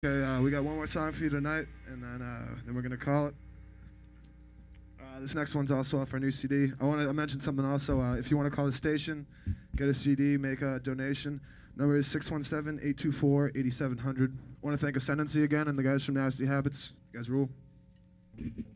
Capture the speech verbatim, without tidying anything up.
Okay, uh, we got one more song for you tonight, and then uh, then we're gonna call it. Uh, this next one's also off our new C D. I want to mention something also. Uh, if you want to call the station, get a C D, make a donation. Number is six one seven, eight two four, eight seven zero zero. I want to thank Ascendancy again and the guys from Nasty Habits. You guys rule.